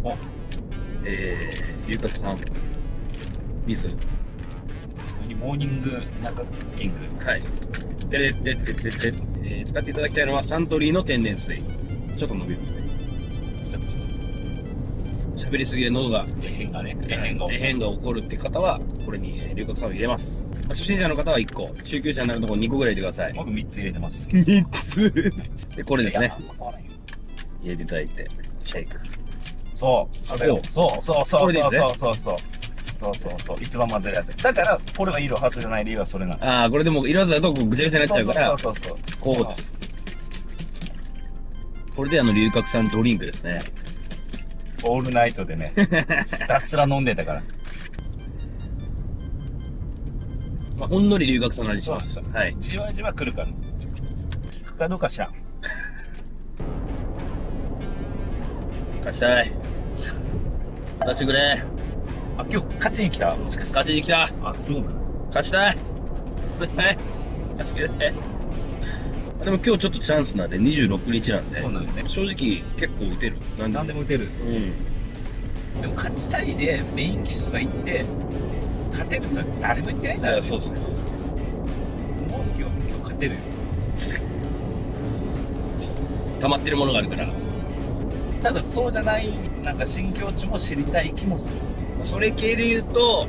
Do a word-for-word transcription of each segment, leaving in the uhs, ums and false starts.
おえー、龍角散リズモーニング中クッキング。 はい。でででででで、えー、使っていただきたいのはサントリーの天然水。ちょっと伸びますね。喋りすぎで喉が異変がね、異変が異変が起こるって方はこれに龍角散を入れます。まあ、初心者の方はいっこ、中級者になるところにこぐらい入れてください。 僕みっつ入れてます。 みっつで、これですね。入れていただいて、シェイク。 そう、それを。そうそうそうそうそうそうそう。そうそうそう。一番混ぜるやつ。だから、これが色外れない理由はそれなの。 ああ、これでも色だとぐちゃぐちゃになっちゃうから、 そうそうそう。 こうです。これであの龍角散ドリンクですね。 オールナイトでね、ひたすら飲んでたから。 まあ、ほんのり龍角散の味します。はい。 じわじわ来るから。効くかどうか知らん。 勝ちたい。勝たしてくれ。 あ、今日勝ちに来たもしかして。 勝ちに来た。 あ、そうなの。 勝ちたい。はい。勝ちくれ。でも今日ちょっとチャンスなんでにじゅうろくにちなんで。 そうなんだね。 正直結構打てる。 なんでも。でも打てる。 うん。 でも勝ちたいでメイン機種が行って、勝てるとは誰も言ってないんだよ。 そうですね、そうですね。 もう今日、今日勝てるよ。 溜まってるものがあるから。 ただそうじゃない、なんか心境値も知りたい気もする。 それ系で言うと、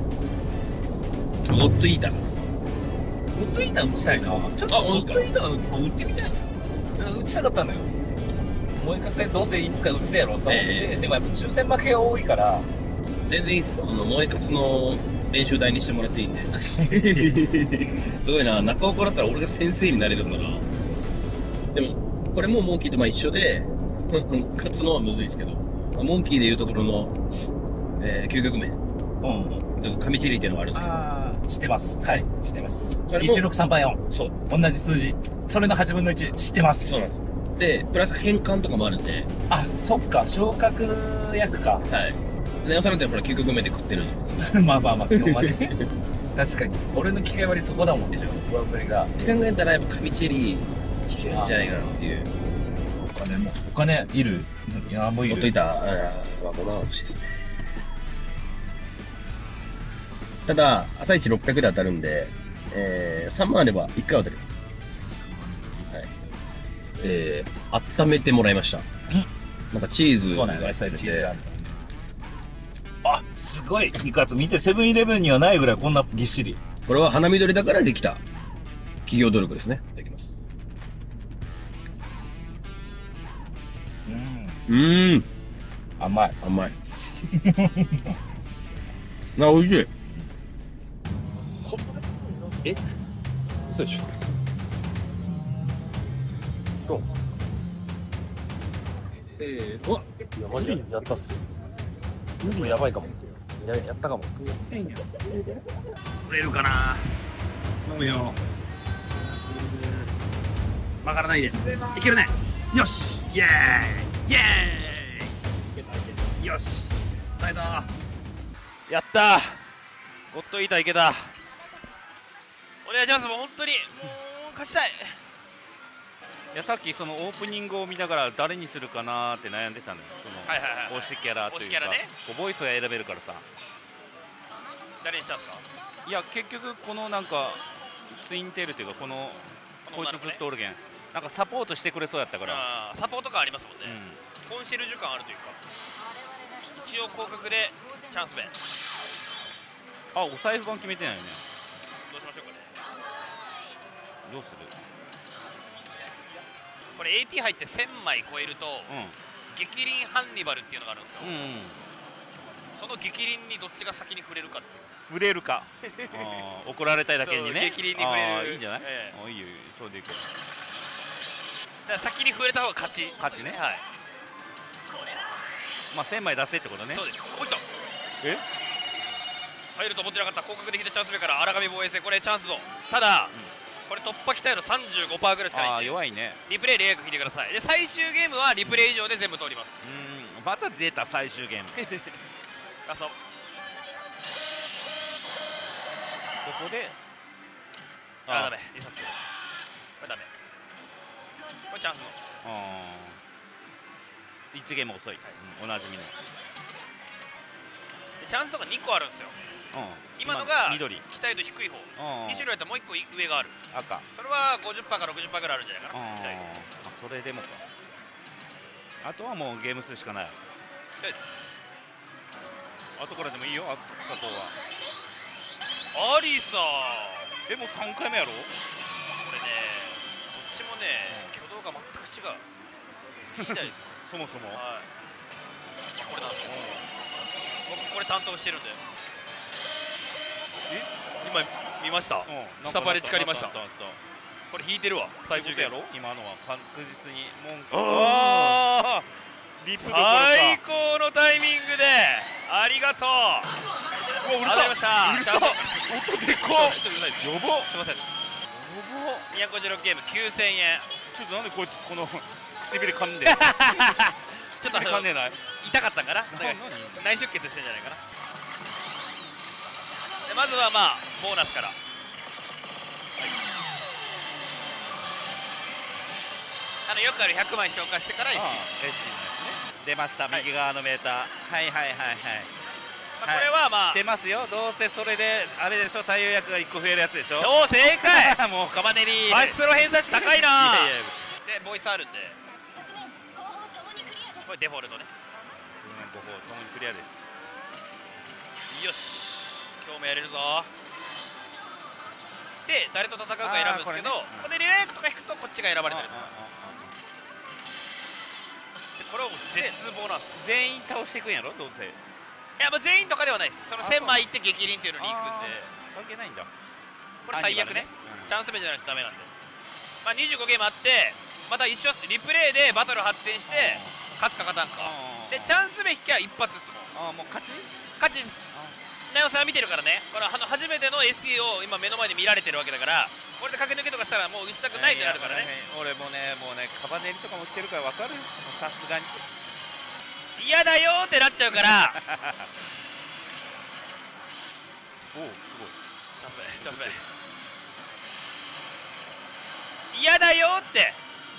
ゴッドイーター。 ゴッドイーター打ちたいな。ちょっとゴッドイーター打ってみたいな。打ちたかったのよ。燃えかせどうせいつか打つやろと思って、えー、でもやっぱ抽選負けが多いから。 全然いいっすよ。あの、燃えかすの練習台にしてもらっていいんで。すごいな。中岡だったら俺が先生になれるんだな。でも、これもモンキーとまあ一緒で、勝つのはむずいですけど、モンキーでいうところの、えー、究極面。うん。上チリっていうのがあるんですけど。 ああ、知ってます。はい、知ってます。いちろくさんばよん。そう。同じ数字。それのはちぶんのいち、知ってます。 そうなんです。で、プラス変換とかもあるんで。 あ、そっか。昇格役か。 はい。ネオさんってほら究極面で食ってるじゃないですか。 まあまあまあ、今日まで。確かに。俺の機械割りそこだもんでしょ。上振りが。 って考えたらやっぱ上チリ、いけるんじゃないかなっていう。 お金も、お金いる。いや、もういる。 ほっといた、ああ、ごまん欲しいですね。ただ、朝一ろっぴゃくで当たるんで、えー、さんまんあればいっかい当たります。はい。えー、温めてもらいました。なんかチーズが入ってて。 あ、すごい肉厚。見て、セブンイレブンにはないぐらいこんなぎっしり。 これは花緑だからできた企業努力ですね。いただきます。うん。うーん。 甘い。 甘い。あ、美味しい。え？嘘でしょ？そう。せーの。いや、マジでやったっす。もうやばいかも。や、やったかも。 取れるかな。飲むよ。曲がらないで。いけるね。よし。イエーイ。イエーイ。よし。耐えた。 やったー。ゴッドイーターいけた。お願いします。もう本当にもう勝ちたい。いや、さっきそのオープニングを見ながら誰にするかなーって悩んでたのよ。その推しキャラというか、ね、こうボイスが選べるからさ。 誰にしたんですか？ いや、結局このなんかツインテールというか、このこいつずっとおるけん、なんかサポートしてくれそうやったから。 あ、サポート感ありますもんね、うん、コンシェルジュ感あるというか。一応広角でチャンス弁。 あ、お財布版決めてないよね。 どうしましょうかね。 どうする？ これ エーティー 入ってせんまい超えると、うん、激鱗ハンニバルっていうのがあるんですよ、うんうん、その激鱗にどっちが先に触れるかっていう。 触れるかあ、怒られたいだけにね。 激鱗に触れる。 いいんじゃない？ ええ、 いいよ、それでいいけど。 だから先に触れた方が勝ち。 勝ちね。はい。まあせんまい出せってことね。 そうです。おいった。 え？ 入ると思ってなかった。広角できたチャンス目から荒上防衛戦、これチャンスぞ。ただ、うん、これ突破期待の さんじゅうごパーセント ぐらいしかないんで。 あ、弱いね。 リプレイで約引いてください。で最終ゲームはリプレイ以上で全部通ります。 うん、また出た最終ゲーム。 ラスト。 そこで、 あ、ダメ。にさつ。これダメ。これチャンスの。 あいちゲーム遅い、うん、おなじみの。 チャンスとかにこあるんですよ。 うん、 今のが緑、 期待度低い方。に種類やったらもういっこ上がある。 赤。 それは ごじゅっパーセント か ろくじゅっパーセント ぐらいあるんじゃないかな。期待あ、それでもか。あとはもうゲーム数しかない。 度です。 後からでもいいよ、佐藤は。 アリサえ、もうさんかいめやろ。 これね、どっちもね、挙動が全く違う。いいじゃないですか。 そもそも。 はい。これなんですよ。僕これ担当してるんで。 え、 今見ました。下パレ誓いました。これ引いてるわ。最終やろ。今のは確実に文句。 ああ。 リプ最高のタイミングでありがとう。 うわ、うるさい。 うるさい。 音でかっ。やば。 すみません。にひゃくごじゅうろくゲームきゅうせんえん。 ちょっとなんでこいつこの唇噛んで。 ちょっと噛んでない。 痛かったかな。内出血してんじゃないかな。でまずはまあボーナスから。あのよくあるひゃくまい消化してからエスティー。 出ました、右側のメーター。はいはいはいはい。 これはまあ出ますよ。どうせそれであれでしょ、太陽薬がいっこ増えるやつでしょ。 超正解。 もうカバネリー。 あいつの偏差値高いな。でボイスあるんで。これデフォルトね。 ごほうともにクリアです。 よし。今日もやれるぞ。で誰と戦うか選ぶんですけど、これリライクとか引くとこっちが選ばれてる。これはもう絶望なんですよ。 全員倒していくんやろ、どうせ。 いや、もう全員とかではないです。そのせんまいいって激鱗っていうのに行くんで。 関係ないんだ。 これ最悪ね。チャンス目じゃないとダメなんで。まあにじゅうごゲームあって、また一緒リプレイでバトル発展して、勝つか勝たんか。で、チャンス目引きは一発ですもん。 ああ、もう勝ち勝ちです。ナオさん見てるからね。これあの初めての エスティー を今目の前で見られてるわけだから、これで駆け抜けとかしたらもう打ちたくないってなるからね。 俺もね、もうね、カバネリとかも売ってるから分かる。さすがに嫌だよってなっちゃうから。 おお、すごい。 チャンス目、チャンス目。嫌だよって。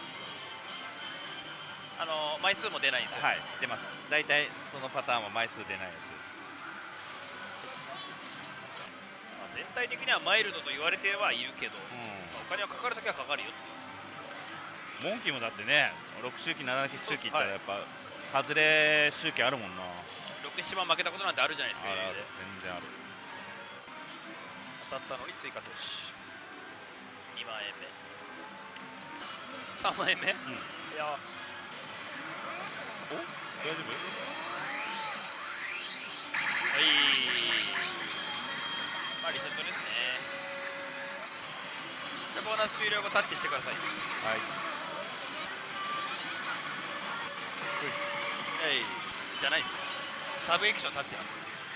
あの枚数も出ないんですよ。 はい、知ってます。大体そのパターンは枚数出ないやつです。 全体的にはマイルドと言われてはいるけど、うん、お金はかかるときはかかるよっていう。 モンキーもだってね、ろく周期なな周期いったらやっぱ、はい、外れ周期あるもんな。 ろく、ななばん負けたことなんてあるじゃないですか。 あるある、全然ある。 当たったのに追加投資にまんえんめさんまんえんめ、うん、いやお大丈夫。 はい、まあリセットですね。じゃボーナス終了後タッチしてください。 はい。 はい、じゃないですよ。サブエクションタッチなんです。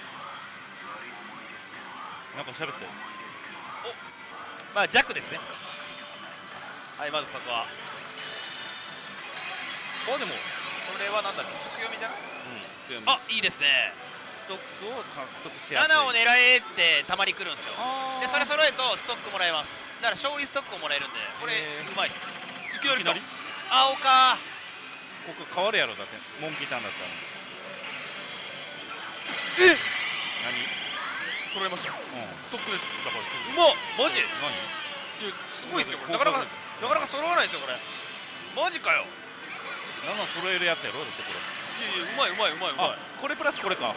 なんか喋って。 お、まあ弱ですね。はい、まずそこは。 あ、でもこれはなんだっけ、つく読みじゃない？うん、 つく読み。 あ、いいですね。 ストックを獲得しやすい。 ななを狙えってたまに来るんですよ。で、それ揃えるとストックもらえます。だから勝利ストックをもらえるんで、これうまいです。いきなりだ。青か。 ここ変わるやろ、だってモンキーターンだったら。 え？何？揃えました。うん。 ストックです。だからうまっ。マジ？ 何？ いや、すごいですよ。なかなかなかなか揃わないですよこれ。マジかよ。 なな揃えるやつやろだってこれ。 いやいや、うまいうまいうまいうまい。 これプラスこれか。はい。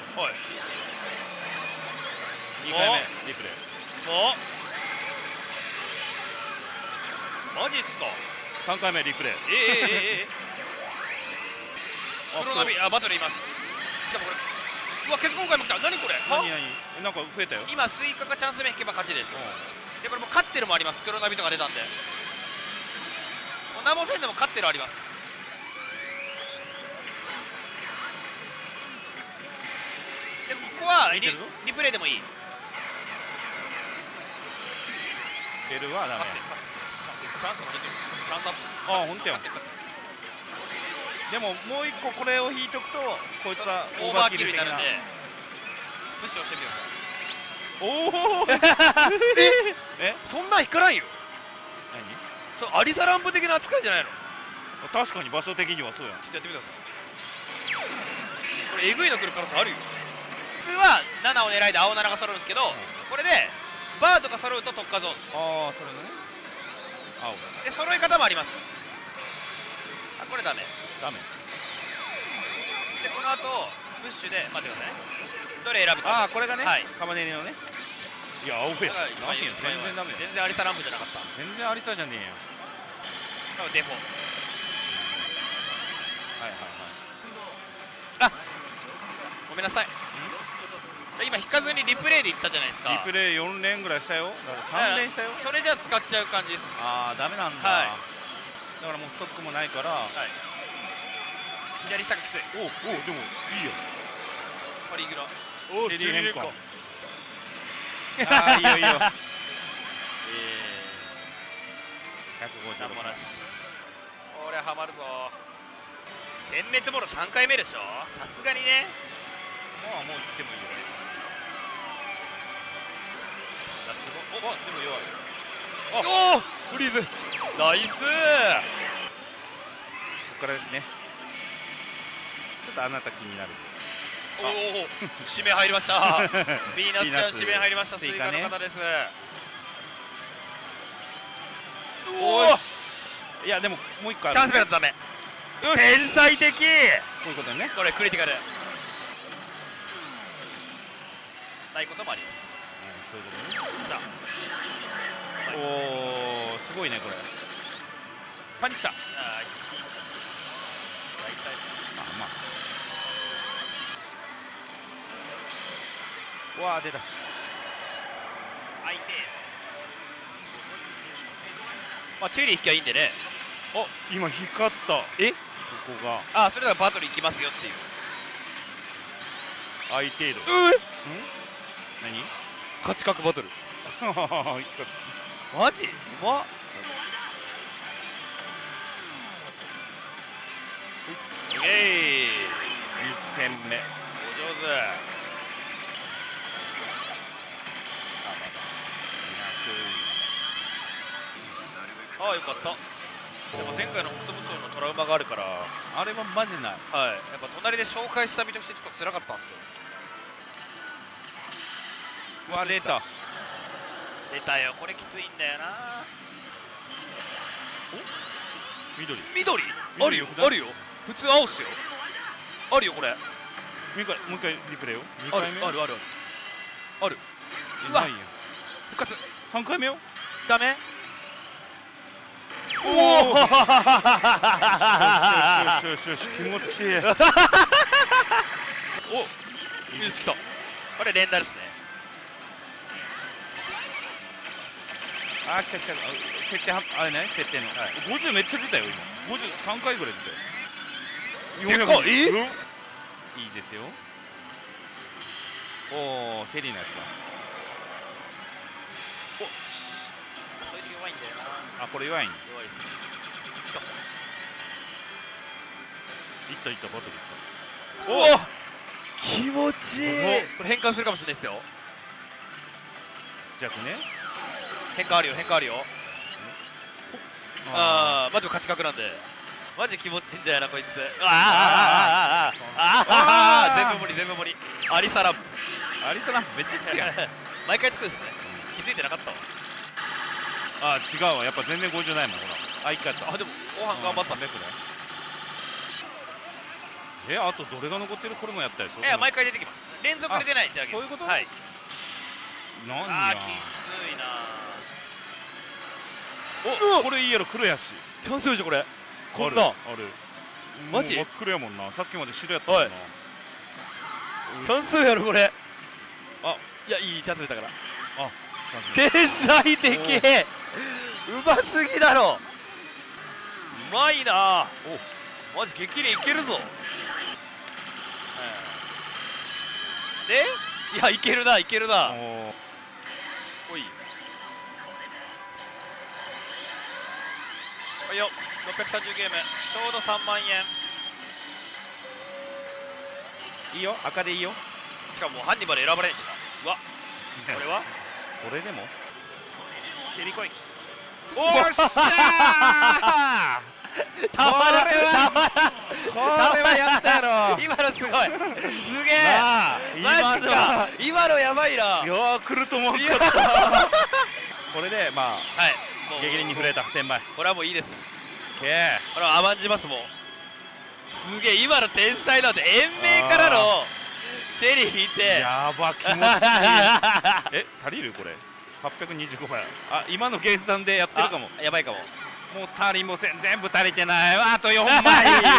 にかいめリプレイ。 お。マジっすか。 さんかいめリプレイ。 ええええええ。黒ナビ、あ、バトルいます。しかもこれ、うわ、結合回も来た。何これ。 何何。なんか増えたよ。 今スイカがチャンス目引けば勝ちです。で、これも勝ってるもあります。黒ナビとか出たんで。何もせんでも勝ってるあります。でここはリ, リプレイでもいい。 出るはダメ。 チャンスが出てる。チャンスアップ。 ああ、ほんとや。でももう一個これを引いとくとこいつはオーバーキルになるんでプッシュをしてみよう。 おおえ、そんなん引かないよ。 何？ そうアリサランプ的な扱いじゃないの？ 確かに場所的にはそうやん。 ちょっとやってみてください。 これえぐいの来る可能性あるよ。普通はななを狙いで青ななが揃うんですけど、これでバーとか揃うと特化ゾーンです。 ああそれのね青で揃い方もあります。あこれダメダメで、この後プッシュで待ってくださいね、どれ選ぶか。 ああこれがね、 はい、 カマネリのね。いや青やだからなんていうの全然ダメよ。 全然アリサランプじゃなかった。 全然ありさじゃねえよ。 デフォ、 はいはいあごめんなさい、今引かずにリプレイでいったじゃないですか。 はい。リプレイよん連ぐらいしたよ。だからさん連したよ。 それじゃ使っちゃう感じです。 ああダメなんだ。 はいだからもうストックもないから。 はい、左下がきつい。 おおでもいいよ。 パリグラおお、チェリー変換。ああ、いいよいいよ。ええ。百五十。 なんもなし。これはまるぞ。殲滅ボロさんかいめでしょ。さすがにね。 まあもう行ってもいいよね。 お、でも弱い。 あ、 おお、フリーズ。ナイス。ここからですね。ちょっとあなた気になる。 おお、指名入りました。ビーナスちゃん指名入りました。追加の方です。 おお。いやでももう一個ある。 チャンス目だとダメ。 天才的。こういうことね。 これクリティカル。ないこともあります。 そういうことね。おお、すごいねこれ。パンチした。ああ、大体。あ、まあ。わあ出た。 相手。まあチェリー引きゃいいんでね。 お、今光った。 え？ ここが。 あ、それならバトル行きますよっていう。 相程度。 うん？ 何？ 価値格バトル。マジ？うまっ。イエーイ。 に戦目。 お上手。ああよかった。でも前回の北武装のトラウマがあるから、 あれはマジない。 はい。やっぱ隣で紹介した身としてちょっと辛かったんですよ。 うわ出た。 出たよ。これきついんだよな。 お？緑。 緑？あるよ。あるよ。普通青っすよ。あるよこれ。 もう一回もう一回リプレイよ。 あるあるあるある。 うわ。 復活。 三回目よ。 ダメ？ おお。よしよしよし気持ちいい。 お、いいです来た。これ連打ですね。 あ、来た来た。設定はあれね設定の。五十めっちゃ出たよ今。五十三回ぐらい出たよ。 でかっ。え？ いいですよ。おお、チェリーのやつだ。 お、そいつ弱いんだよな。 あ、これ弱いん。 弱いです。 いったいったバトルいった。 おお、気持ちいい。これ変換するかもしれないですよ。 弱ね。 変化あるよ変化あるよ。ああ、まあでも勝ち確なんで。マジ気持ちいいんだよなこいつ。ああああああああ、全部盛り全部盛り。アリサランプ。 アリサランプめっちゃつくやん。 毎回つくんですね。気づいてなかったわ。 あ、違うわ。やっぱ全然ごじゅうないもんほら。あ、いっかった。 あ、でも後半頑張ったねこれ。 え、あとどれが残ってる？これもやったでしょ。 いや毎回出てきます。連続で出ないってだけです。 そういうこと？ はい。 なんああ、 や。 きついな。 お、これいいやろ黒やし。 チャンスよじゃこれ。こんな。 ある。 マジ？ 真っ黒やもんな。さっきまで白やったもんな。 チャンスやろこれ。あ、いやいいチャンス出たから。 あ、 天才的。うますぎだろ。うまいな。お、マジ激励いけるぞ。で、いやいけるないけるな。おい。はいよ、ろっぴゃくさんじゅうゲーム、ちょうどさんまんえん。 いいよ、赤でいいよ。 しかもハンニバル選ばれんしな。うわ、これはそれでもチェリーコイン。 おっしゃー。 たまらんたまらん。 これはやったやろ。 今のすごい。 すげえマジか今のやばいな。 いやー来ると思うかったこれでまあはい激鱗に触れたせんまい。 これはもういいです。 けーこれは甘んじますもん。すげえ今の天才だって延命からのチェリー引いてやば気持ちいいえ足りるこれはっぴゃくにじゅうごばい。あ今の計算でやってるかも。 やばいかも。 もう足りません。全部足りてないわ。あとよんまい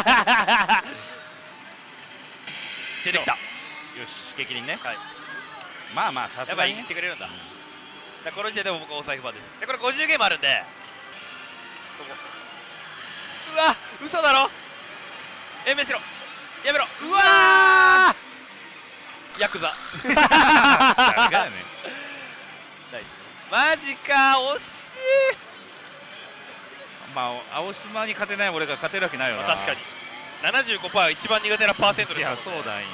出てきた。 よし激鱗ね。 はいまあまあさすやばいがにね言ってくれるんだ。だからこの時点でも僕大財布番です。でこれごじゅうゲームあるんでここうわ嘘だろ延命しろやめろうわーヤクザ誰がやねんナイスマジか惜しい。 まあ青島に勝てない俺が勝てるわけないよな。 確かに ななじゅうごパーセント 一番苦手なパーセントいですよやそうだんや。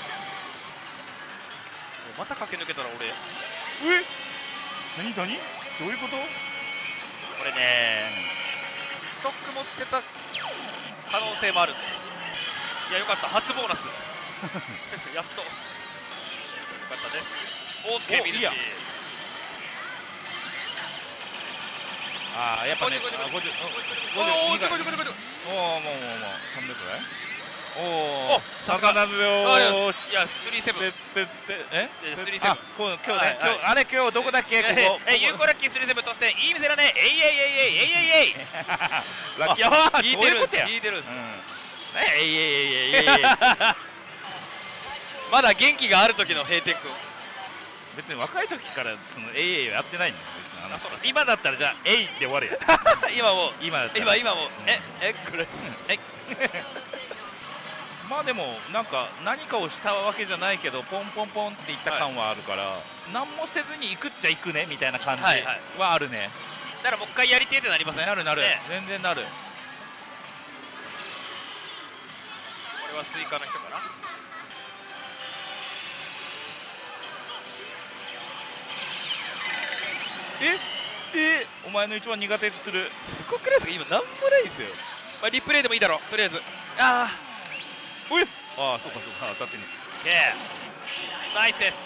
また駆け抜けたら俺え何何どういうこと。 これねストック持ってた可能性もあるんですよ。いやよかった初ボーナスやっとよかったです。 OK 見るしいいやああやっぱねごじゅうごじゅうごじゅうおおごじゅうごじゅうごじゅうごじゅうおおもうもうもうさんびゃくぐらい。おおおさすが魚秒あれいやスリーセブンペッペッペええスリーセブンあこう今日ねはいはい今日あれ今日どこだっけここえ有効ラッキースリーセブンとしていい店だねえいえいえいえいえいえいえいラッキーああ聞いてるんです聞いてるんですえいえいえいえいえまだ元気がある時の閉店君別に若い時からそのえいえいやってないんだよ別にあのあそうなんだ今だったらじゃあえいで終わるよ今もう今だったら今今もうええこれえまあでもなんか何かをしたわけじゃないけどポンポンポンっていった感はあるから、何もせずに行くっちゃ行くねみたいな感じはいはいはあるね。 だからもう一回やりてえってなりませんなるなる、 ね全然なる。 これはスイカの人かな。 ええお前の一番苦手とするすごくないですか今なんもないですよ。まあリプレイでもいいだろうとりあえず。あおいああそうかそうか当たってね。 あオッケーナイスです。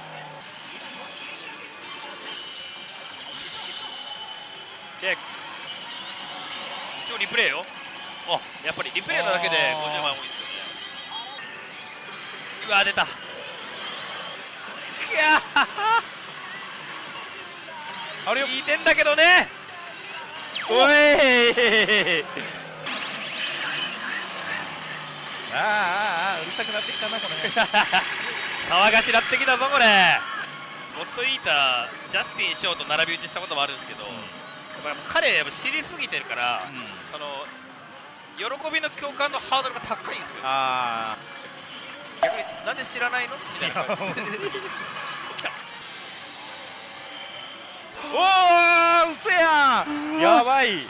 で一応リプレイよ。あやっぱりリプレイなだけでごじゅうまん多いですよね。うわ出た。いやあれよいい点だけどね。 おいああああうるさくなってきたなこの辺騒がしなってきたぞこれ。ゴッドイータージャスティンショーと並び打ちしたこともあるんですけど、やっぱ彼やっぱ知りすぎてるから、 うんあの喜びの共感のハードルが高いんですよ。 あ逆になんで知らないのみたいな感じで来た。 おおうせやんやばい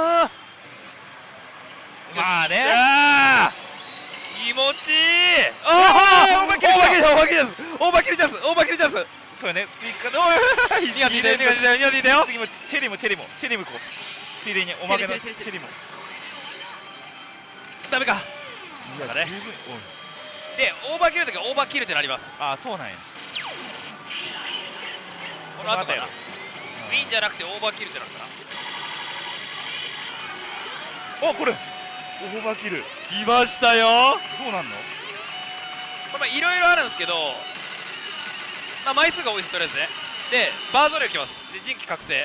まあね気持ちいい。ああオーバーキルチャンスオーバーキルチャンスオーバーキルチャンスオーバーキルチャンス。 そうよねスイカでおいにがついたよにがついたよにがついたよ。 次もチェリーもチェリーもチェリーもこうついでにおまけのチチェリーチェリーチェリーェリーもダメか。 いやだからね十分おいでオーバーキルの時はオーバーキルってなります。 ああそうなんやこの後かな。 うんウィンじゃなくてオーバーキルってなるから。 おこれオーバーキル来ましたよ。 どうなんのこれいろいろあるんですけど、まあ、枚数が多いですとりあえずね。でバーゾレオ来ます。で人気覚醒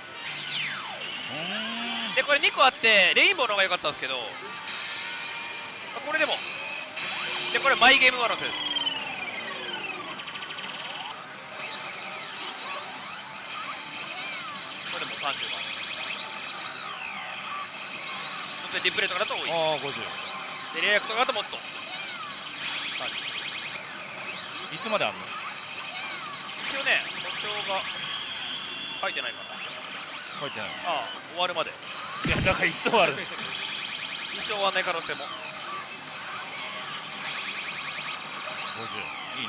でこれにこあってレインボーの方が良かったんですけど、まあこれでもでこれマイゲームワロスです。これでもさんじゅうまん本当にリプレイとかだと多い。 ああごじゅうでレイヤーとかだともっといつまであんの一応ね目標が書いてないかな。 書いてないああ終わるまでいやだからいつ終わる一生終わんない可能性も。 ごじ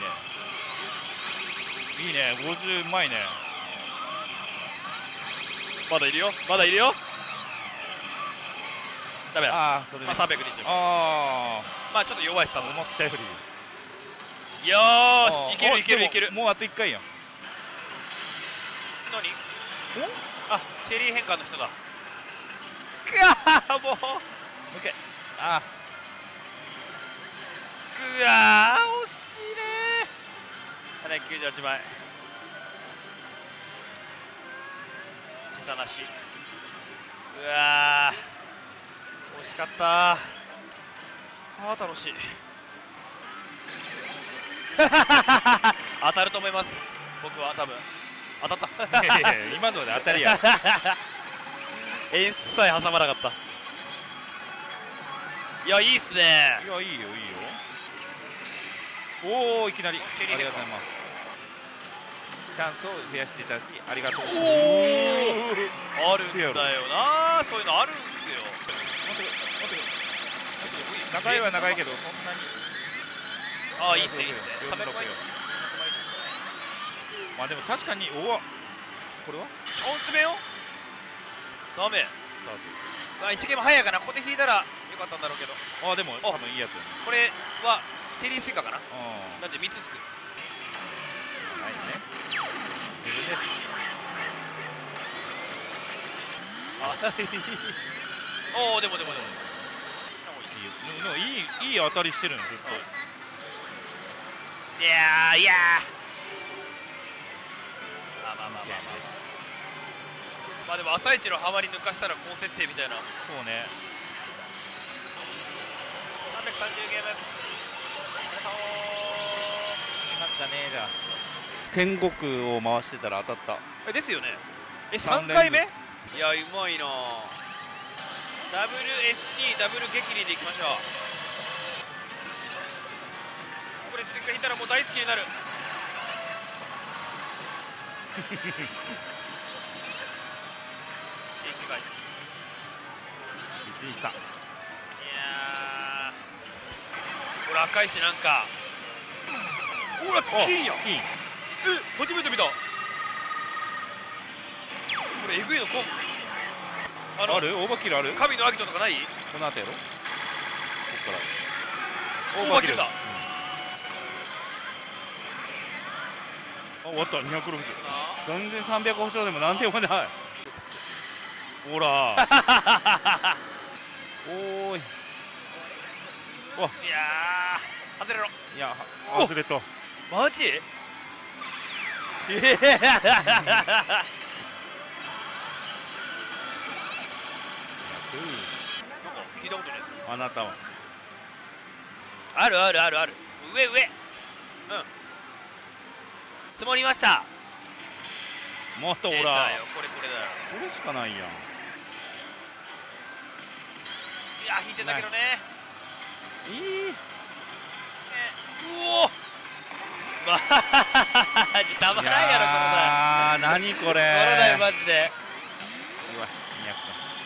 ゅういいねいいねごじゅううまいねまだいるよまだいるよ。 ダメだ。 ああそれでまあ、さんびゃくにじゅう。 あまあちょっと弱いです多あ分。 思ったよりよーし、いけるいけるいける。 もうあといっかいやん。 何？あ、チェリー変換の人だ。くわーもう。 もう一回。あくわー惜しいねー。ななひゃくきゅうじゅうはちまい。しさなし。うわー惜しかったー。あー楽しい。当たると思います僕は多分。当たったいやいやいや今ので当たりや。 演出さえ挟まなかった。いやいいっすね。 いやいいよいいよ。おおいきなりチェリーありがとうございます。チャンスを増やしていただきありがとう。 おおあるんだよな、そういうのあるんすよ。 待ってくれ待ってくれ。長いは長いけどそんなに。 ああいいっすねいいっすね。 よんじゅうろくよ。 さんびゃくまいまあでも確かにおおこれはあん詰めよダメ。 スターさあいちゲーム早いかな。ここで引いたらよかったんだろうけど、 ト。あでも多分いいやつやね。 これはチェリースイカかな。 あなんでみっつつく。 あはいね。自分です。 あおおでもでもでもいいよでもいいいい当たりしてるんですよ。 いやーいやーまあまあまあまあまあまあでも朝一のハマり抜かしたら高設定みたいな。 そうね。 さんびゃくさんじゅうゲームなったねじゃあ。天国を回してたら当たった。 えですよね。え三さんかいめ。いやうまいな。ダブル エスティー ダブル激励でいきましょう。これ追加引いたらもう大好きになる。 いちにさん。 いやーこれ赤いしなんかほら金やん。 金。 え初めて見た。これえぐいのコンあのあるオーバーキルある。 神のアギトとかない。 この後やろ。こっからオーバーキルだ。 あ終わったにひゃくろくじゅう。全然さんびゃく保証でもなんて読まない。ほらおーいわいやー外れろ。 いや外れとマジ。ええ聞いたことね。 あなたはあるあるあるある。上上うん積もりました。 もっとほら出たよこれこれだよ。 これしかないやん。 いや引いてんだけどね。 いいうおマジたまらんやろこのあー何これ台。この台マジで。 うわにひゃく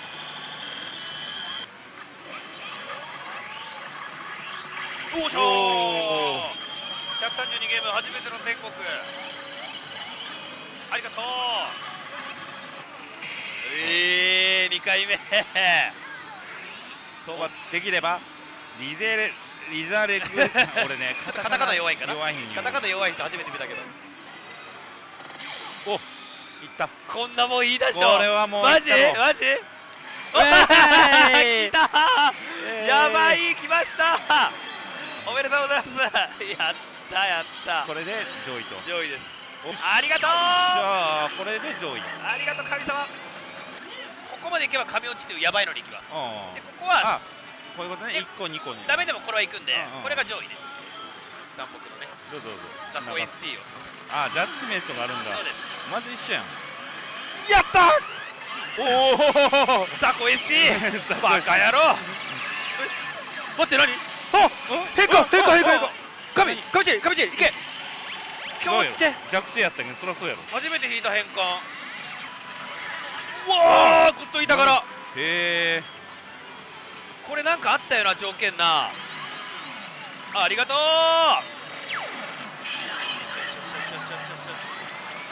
おーしょーひゃくさんじゅうにゲーム初めての天国。ありがとう。えー、にかいめ討伐できればリゼレリザレク俺ねちょっとカタカナ弱いんかな。 弱いんよ。 カタカナ弱い人初めて見たけど。 おいったこんなもんいいでしょ。 これはもうマジいったろマジおえーー来たえーやばい来ましたおめでとうございますやったやったこれで上位と。 上位です。 おありがとうじゃあこれで上位。 ありがとう神様。ここまでいけば神落ちっていうやばいのに行きます。 あでここはあこういうことね。 でいっこにこにダメでもこれは行くんでうんうんこれが上位です。南北のねどうぞどうぞ。 ザコ エスティー をすいません。 あジャッジメントがあるんだ。 そうです。 マジ一緒やん。 やったおおザコ エスティーザコバカ野郎待って何あ変化変化変化変化神神チェリ神チェリいけ強チェ弱点やったけどそりゃそうやろ。 初めて引いた変換。うわーグッといたからへえこれなんかあったよな条件なあ。ありがとう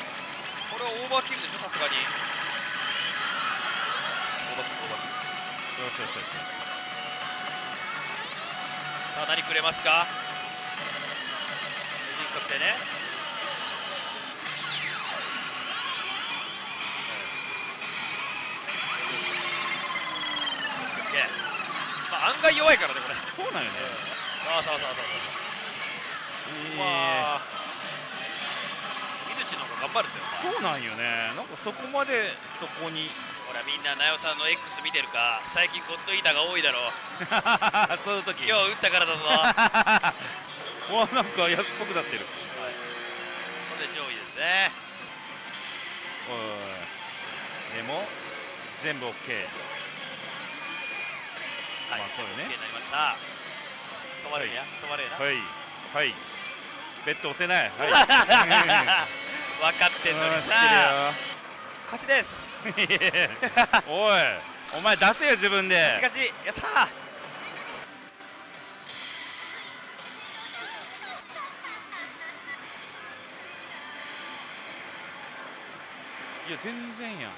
これはオーバーキルでしょさすがに。オーバーキルオーバーキルオよしよしよし。 さあ何くれますか。人格性ね。まあ案外弱いからねこれ。 そうなんよね。 ああそうそうそうそう。 えまあ水地の方が頑張るんですよ。 そうなんよね。なんかそこまでそこに。 ほらみんななよさんの X 見てるか。最近ゴッドイーターが多いだろう。 そういう時。 今日打ったからだぞ。 わなんか安っぽくなってる。 はい、これで上位ですね。 おいでも全部 OK。 はい、 まあそうよね。 OK になりました。止まるんや、止まるんやな。 はいはいベッド押せない。はい分かってんのにうん知ってるさ。 よ。 勝ちです。 おいお前出せよ自分で。 勝ち勝ちやったー。 いや全然やん。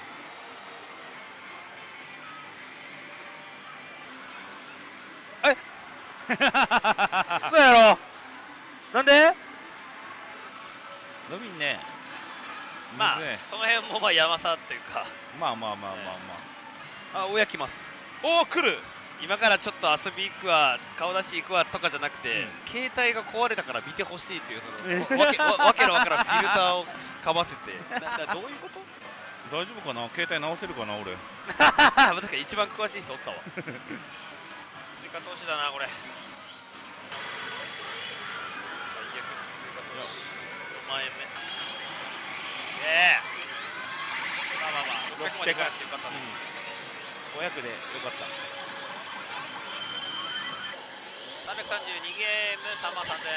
そうやろ。なんで。 伸びんね。 まあむずいその辺もまあ山さっていうか。 まあまあまあまあまあ。 あ親来ます。 おお来る。 今からちょっと遊び行くわ顔出し行くわとかじゃなくて、 うん携帯が壊れたから見てほしいっていうそのわわけわわけのわからんフィルターをかませてななどういうこと。 大丈夫かな。携帯直せるかな俺。 確かに一番詳しい人おったわ。追加投資だなこれ。最悪追加投資よんまん円目。ええまあまあまあろっぴゃくまでいかなくてよかったね。 ごひゃくでよかった。 さんびゃくさんじゅうにゲームさんまんさんぜんえ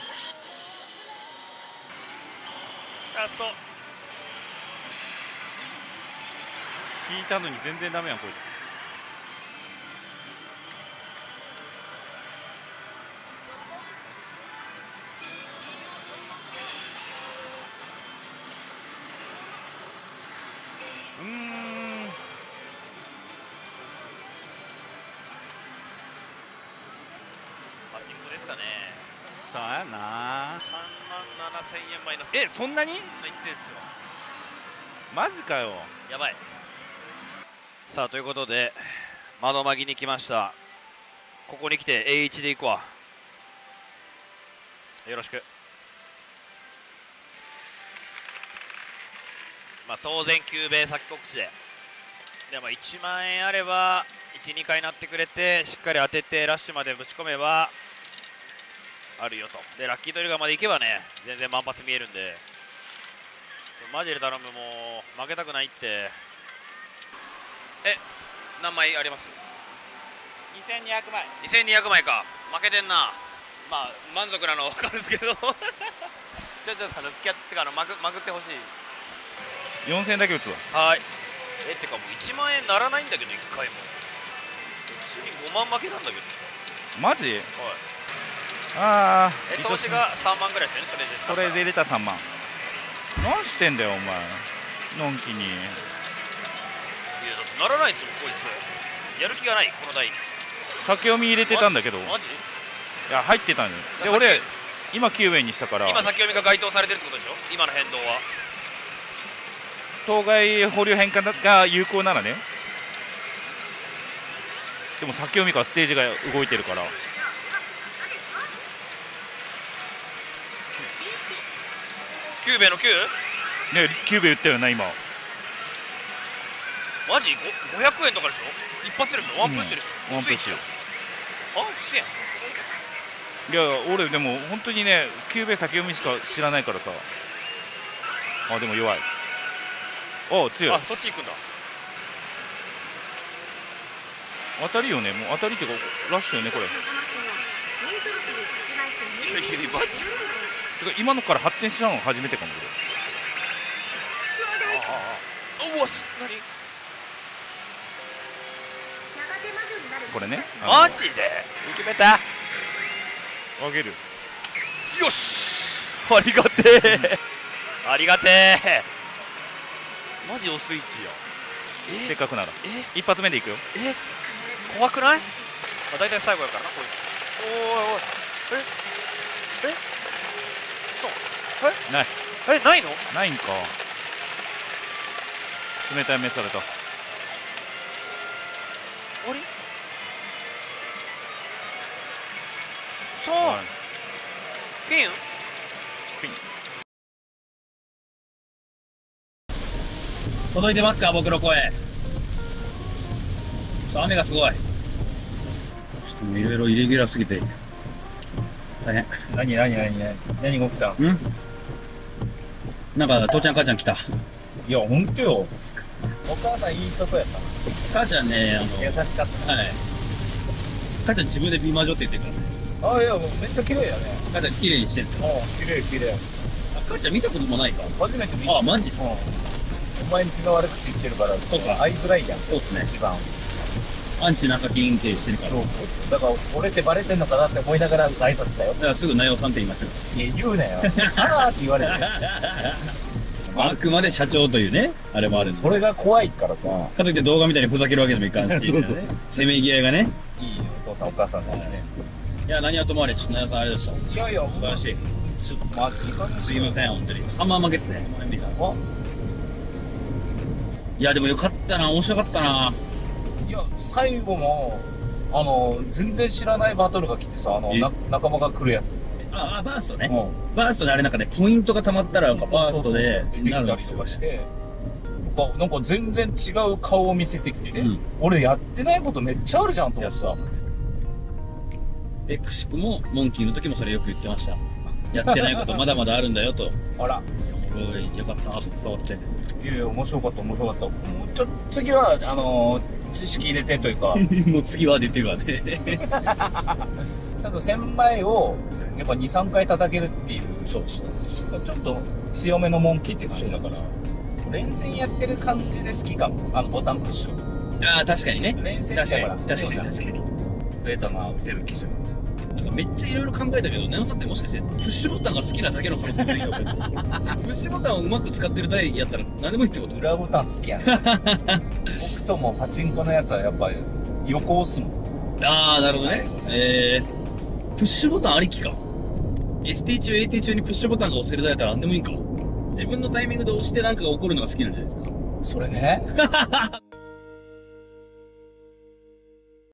ん。ラスト引いたのに全然ダメやんこいつ。うーんパチンコですかね。 さあやな。 さんまんななせんえんマイナス。 えそんなにそんな言ってんすよ。 マジかよ。 やばい。さあということで窓まぎに来ました。ここに来て エーワン で行くわ。よろしく。まあ当然救命先告知ででもいちまん円あればいち、にかいなってくれてしっかり当ててラッシュまでぶち込めばあるよと。でラッキートリガーまで行けばね全然満発見えるんでマジで頼む。もう負けたくないって。え何枚あります。 にせんにひゃくまい。 にせんにひゃくまいか。負けてんな。まあ満足なのは分かるんですけどちょっとあの付き合ってかあのまぐまぐってほしい。 よんせんえんだけ打つわ。 はいえってかもういちまん円ならないんだけどいっかいも普通にごまん負けなんだけど。 マジ。 はいああえ投資がさんまんぐらいですよねそれで。 とりあえず入れたさんまん。何してんだよお前のんきに。 いやだってならないですもんこいつ。やる気がないこの台に。 先読み入れてたんだけど。いマジや入ってたんよ。でさっき俺今きゅうえんにしたから今先読みが該当されてるってことでしょ今の変動は。 当該保留変換が有効ならね。でも先読みからステージが動いてるから。 キューベのきゅうねきゅうべ打ったよな今。 マジごごひゃくえんとかでしょ一発でしょワンプッシュでしょ、 うんワンプッシュ。 あうせやん。 いや俺でも本当にねきゅうべ先読みしか知らないからさ。あでも弱い。あ強い。 あそっち行くんだ。 当たりよね。もう当たりっていうかラッシュよねこれ。 いやいやマジてか今のから発展したのが初めてかも。 うわす何これね。 マジで決めた。 あげる。 よしありがてえありがてえ。マジおスイッチや。 せっかくならえ一発目でいくよ。 え怖くない？まあ、大体最後やからな、こいつ。おーいおい。ええそうえないえないの？ ないんか。冷たい目された。 あれそう、 はいピンピン届いてますか、僕の声。ちょっと雨がすごい。ちょっともういろいろイレギュラーすぎて。大変。 何何何何何が起きた？ んなんか、父ちゃん母ちゃん来た。 いや、ほんとよ。お母さんいい人そうやった母ちゃんね、あの、 優しかっはい。母ちゃん自分で美魔女って言ってるからね。 た。あ、いや、もうめっちゃ綺麗やね。 母ちゃん綺麗にしてるんですよ。 うん、綺麗綺麗。 あ、母ちゃん見たこともないか。 初めて見た。 あ、マジっすか。 うん。お前んちの悪口言ってるから、 そうか会いづらいやん。 そうっすね。 一番。 アンチ中金系してるから。 そうそうそう。だから、俺ってバレてんのかなって思いながら挨拶したよ。 だからすぐ内容さんって言いますよ。 いや、言うなよ。あらーって言われて。 あくまで社長というね、あれもあるんです。 それが怖いからさ。 かといって動画みたいにふざけるわけにもいかんし、 そうそうせめぎ合いがね。 いいよ、お父さんお母さんだしね。 いや、何はともあれ、ちょっと内容さんあれでした。 いやいや、 素晴らしい。 ちょっとマジいかんすいません、本当に。さんまん負けっすね。 あいや、でもよかったな、面白かったな。 いや、最後も、あの、全然知らないバトルが来てさ、あの、 えな仲間が来るやつ。 あ、あバーストね。 うん。 バーストであれなんかね、ポイントが溜まったら、なんかバーストで出てきなるんたりですよね。 とかして、なんかなんか全然違う顔を見せてきてね、 うん俺やってないことめっちゃあるじゃんと思ってさ。 エクシプも、モンキーの時もそれよく言ってました。やってないことまだまだあるんだよと。 あら、 おもろい、よかった、伝わって。 いやいや、面白かった、面白かった。もうちょ、次は、あのー知識入れてというか、 もう次は出てるわね。 ただ千枚を、やっぱに、さんかい叩けるっていう、 そうそう。 ちょっと強めのモンキーって感じだから、連戦やってる感じで好きかも。あのボタンプッシュ。 ああ、確かにね。 連戦確かに、 だから確かに、確かに。 増えたな、打てる機種。 なんかめっちゃいろいろ考えたけど、ネオさんってもしかして、プッシュボタンが好きなだけの可能性ないよ。プッシュボタンをうまく使ってる台やったら何でもいいってこと？ 裏ボタン好きやね僕ともパチンコのやつはやっぱり横押すもん。 ああ、なるほどね最後。ねえー、プッシュボタンありきか。エスティー 中、エーティー 中にプッシュボタンが押せる台やったら何でもいいかも。自分のタイミングで押してなんかが起こるのが好きなんじゃないですか。 それね